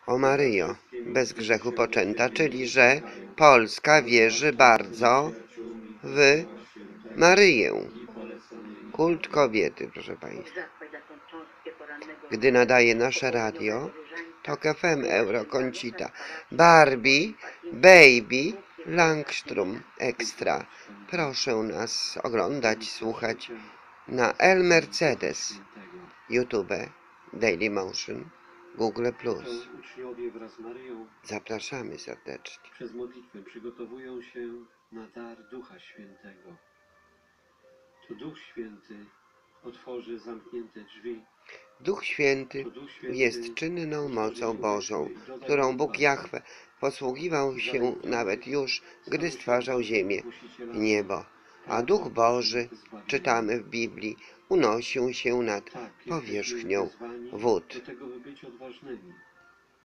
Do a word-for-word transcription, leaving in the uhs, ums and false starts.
O Maryjo, bez grzechu poczęta, czyli że Polska wierzy bardzo w Maryję. Kult kobiety, proszę Państwa. Gdy nadaje nasze radio, Tok F M, Euroconsita, Barbie, Baby, Langstrom Extra. Proszę nas oglądać, słuchać na El Mercedes, YouTube, Dailymotion, Google plus. Uczniowie wraz z Maryją Zapraszamy serdecznie. przez modlitwę przygotowują się na dar Ducha Świętego. To Duch Święty otworzy zamknięte drzwi. Duch Święty jest czynną mocą Bożą, którą Bóg Jahwe posługiwał się nawet już, gdy stwarzał ziemię i niebo. A Duch Boży, czytamy w Biblii, unosił się nad powierzchnią wód. Do tego, by być odważnymi.